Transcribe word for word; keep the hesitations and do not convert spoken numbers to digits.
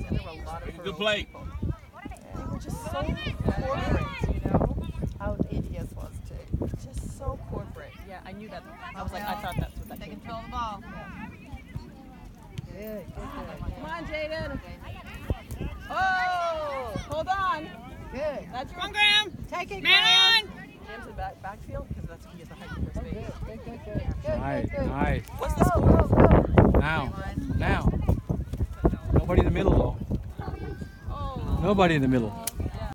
and there were a lot of Good play. They were just so corporate, you know. How A D S was too. Just so corporate. Yeah, I knew that. I was like, I thought that's what that They came control from. the ball. Good, good, good. Come on, Jaden. Oh, hold on. Good. That's Come on, Graham. Take it, Man Graham. on. Graham's in back backfield because that's he has the height for first base. Good, good, good, good. Nice, nice. What's the score? Now, now. Nobody in the middle though. Oh. Nobody in the middle.